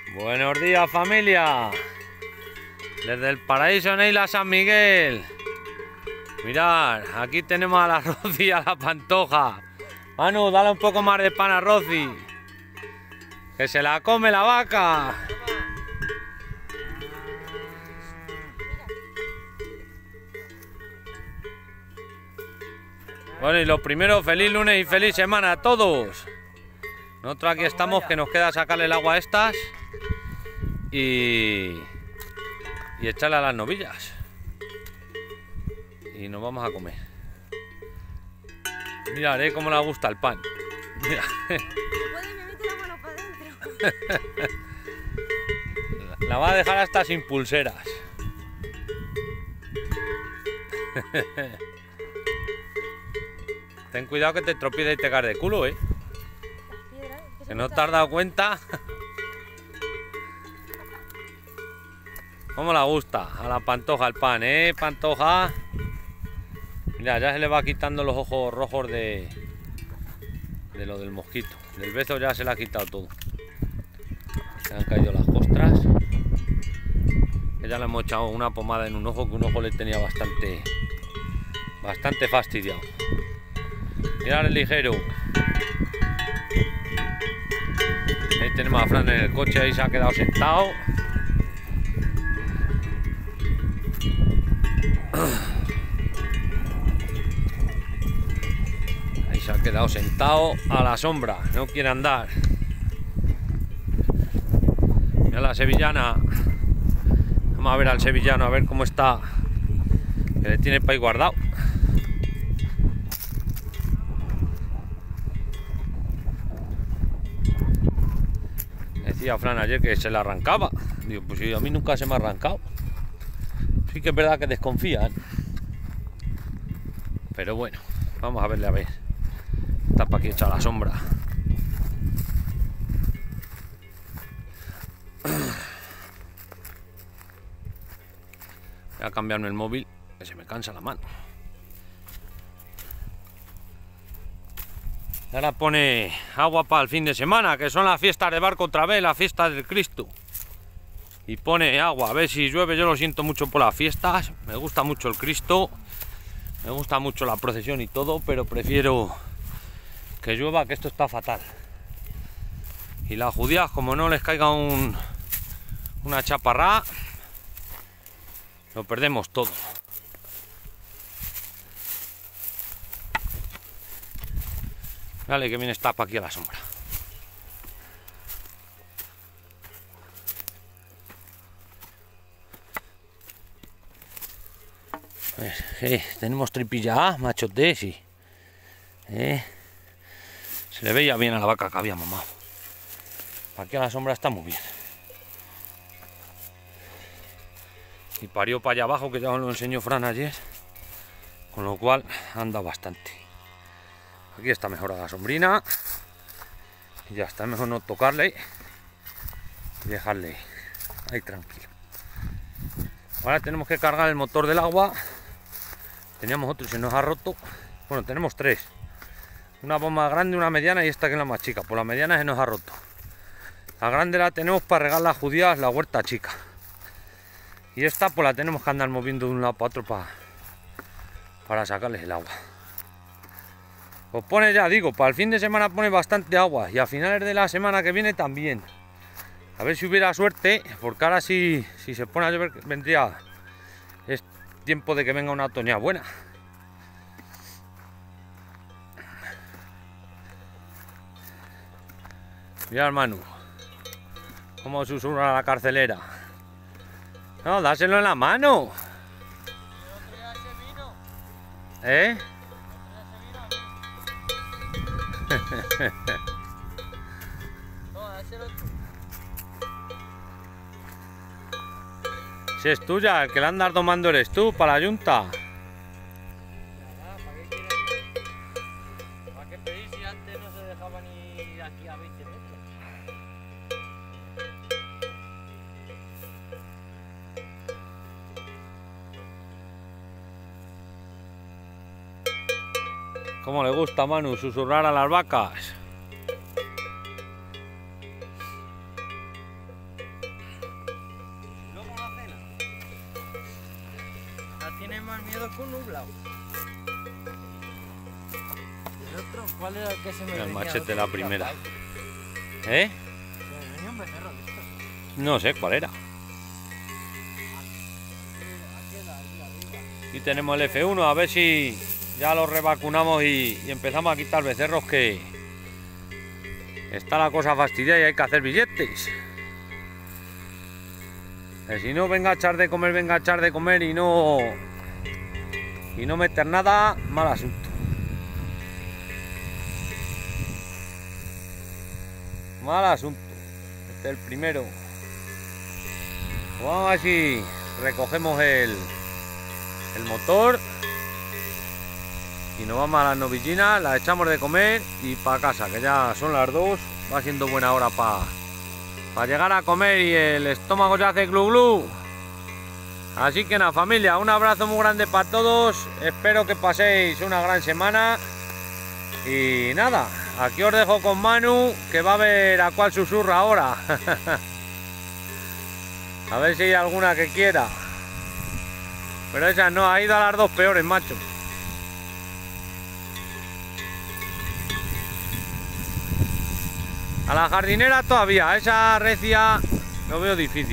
Buenos días, familia. Desde el paraíso en Isla San Miguel. Mirad, aquí tenemos a la Rosy y a la Pantoja. Manu, dale un poco más de pan a Rosy, que se la come la vaca. Bueno, y lo primero, feliz lunes y feliz semana a todos. Nosotros aquí estamos, que nos queda sacarle el agua a estas y echarle a las novillas. Y nos vamos a comer. Mirad, cómo le gusta el pan. Mira. La va a dejar hasta sin pulseras. Ten cuidado que te tropiezas y te caes de culo, que no te has dado cuenta. ¿Cómo le gusta a la Pantoja el pan, Pantoja? Mira, ya se le va quitando los ojos rojos de lo del mosquito. Del beso ya se le ha quitado todo. Se han caído las costras. Ya le hemos echado una pomada en un ojo, que un ojo le tenía bastante fastidiado. Mirad el ligero. Ahí tenemos a Fran en el coche, ahí se ha quedado sentado. Ahí se ha quedado sentado a la sombra, no quiere andar. Mira la sevillana. Vamos a ver al sevillano, a ver cómo está. Que le tiene el país guardado. Decía Fran ayer que se le arrancaba. Digo, pues a mí nunca se me ha arrancado. Sí que es verdad que desconfían. Pero bueno, vamos a verle a ver. Está para aquí hecha la sombra. Voy a cambiarme el móvil, que se me cansa la mano. Ahora pone agua para el fin de semana, que son las fiestas de barco otra vez, la fiesta del Cristo. Y pone agua, a ver si llueve. Yo lo siento mucho por las fiestas. Me gusta mucho el Cristo, me gusta mucho la procesión y todo, pero prefiero que llueva, que esto está fatal. Y las judías, como no les caiga una chaparrá, lo perdemos todo. Dale, que bien está para aquí a la sombra. Tenemos tripilla A, machote, sí. Se le veía bien a la vaca que había mamado. Para aquí a la sombra está muy bien. Y parió para allá abajo, que ya os lo enseñó Fran ayer. Con lo cual anda bastante. Aquí está mejor a la sombrina. Y ya está, mejor no tocarle y dejarle ahí tranquilo. Ahora tenemos que cargar el motor del agua. Teníamos otro y se nos ha roto. Bueno, tenemos tres. Una bomba grande, una mediana y esta que es la más chica. Por la mediana se nos ha roto. La grande la tenemos para regar las judías, la huerta chica. Y esta pues la tenemos que andar moviendo de un lado para otro para sacarles el agua. Pues pone, ya digo, para el fin de semana pone bastante agua y a finales de la semana que viene también. A ver si hubiera suerte, porque ahora si se pone a llover vendría, es tiempo de que venga una otoña buena. Mira, hermano, cómo susurra la carcelera. No, dáselo en la mano. Si es tuya, el que la andas tomando eres tú, para la yunta. ¿Para qué quieres? ¿Para qué pedís si antes no se dejaba ni ir aquí a 20 metros? ¿Cómo le gusta a Manu susurrar a las vacas? más miedo que un nublado. ¿Y el otro? ¿Cuál era el que se me El venía machete, otro la día, primera. pai? ¿Eh? Se me venía un becerro de estos. No sé cuál era. Aquí arriba. Aquí tenemos el F1, a ver si ya lo revacunamos y empezamos a quitar becerros, que está la cosa fastidiada y hay que hacer billetes. Que si no, venga a echar de comer, venga a echar de comer y no meter nada, mal asunto. Mal asunto. Este es el primero. Vamos a ver si recogemos el motor y nos vamos a las novillinas, las echamos de comer y para casa, que ya son las 2, va siendo buena hora para llegar a comer y el estómago se hace glu glu. Así que nada, familia, un abrazo muy grande para todos, espero que paséis una gran semana y nada, aquí os dejo con Manu, que va a ver a cuál susurra ahora. A ver si hay alguna que quiera. Pero esa no, ha ido a las 2 peores, macho. A la jardinera todavía, a esa recia lo veo difícil.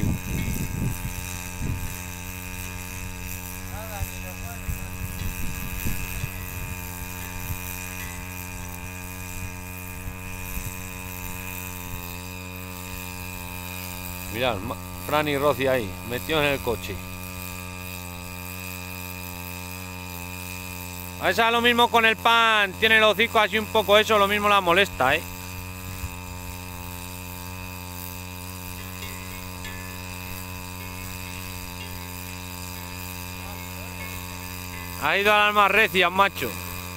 Mirad, Fran y Rosy ahí, metidos en el coche. A esa lo mismo con el pan, tiene el hocico así un poco eso, lo mismo la molesta, ¿eh? Ha ido a las más recias, macho.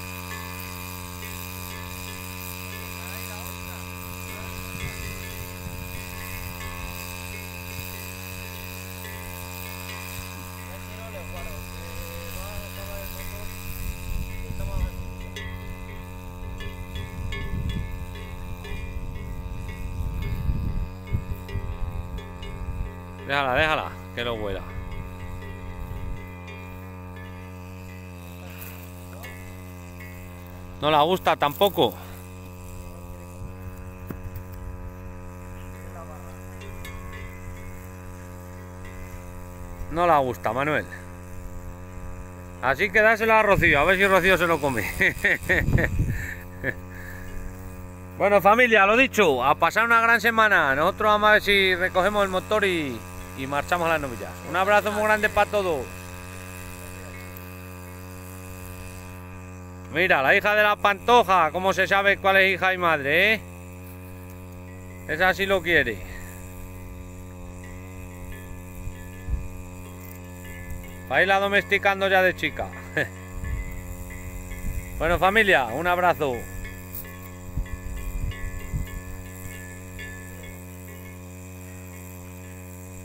Déjala, déjala, que no vuela. No la gusta tampoco. No la gusta, Manuel. Así que dásela a Rocío, a ver si Rocío se lo come. Bueno, familia, lo dicho, a pasar una gran semana. Nosotros vamos a ver si recogemos el motor y marchamos a las novillas. Un abrazo muy grande para todos. Mira, la hija de la Pantoja, cómo se sabe cuál es hija y madre, ¿eh? Esa sí lo quiere. Para irla domesticando ya de chica. Bueno, familia, un abrazo.